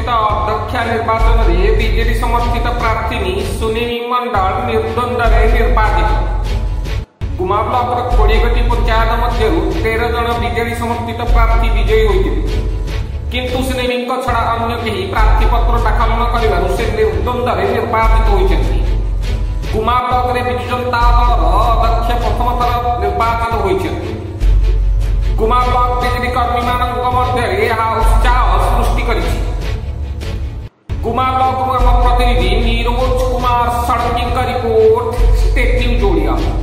अनुष्ठित अध्यक्ष निर्वाचन में बीजेडी समर्थित प्रार्थी सुनील मंडल निर्द्वंद्व निर्वाचित। गुमा ब्लॉक 20 गोटी पंचायत मध्य 13 जन बीजेडी समर्थित प्रार्थी विजयी होते, किंतु सुनील छड़ा अन्य कहीं प्रार्थी पत्र दाखल न कर से निर्द्वंद्व निर्वाचित होती। गुमा ब्लॉक में विजु जनता दल अध्यक्ष प्रथम थर निर्वाचित होती। गुमा ब्लॉक बीजेडी कर्मी मध्य उत्साह सृष्टि करिछि। गुमा ब्लॉक प्रतिनिधि नीरज कुमार सड़की का रिपोर्ट स्टेट न्यूज ओडिया।